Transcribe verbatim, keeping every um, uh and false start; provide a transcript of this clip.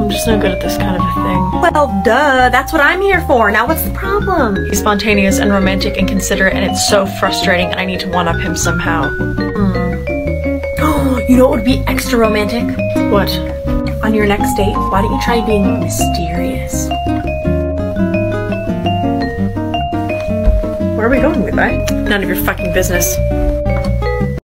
I'm just no good at this kind of a thing. Well, duh, that's what I'm here for. Now what's the problem? He's spontaneous and romantic and considerate, and it's so frustrating, and I need to one-up him somehow. Hmm. Oh, you know what would be extra romantic? What? On your next date, why don't you try being mysterious? Where are we going, Levi? None of your fucking business.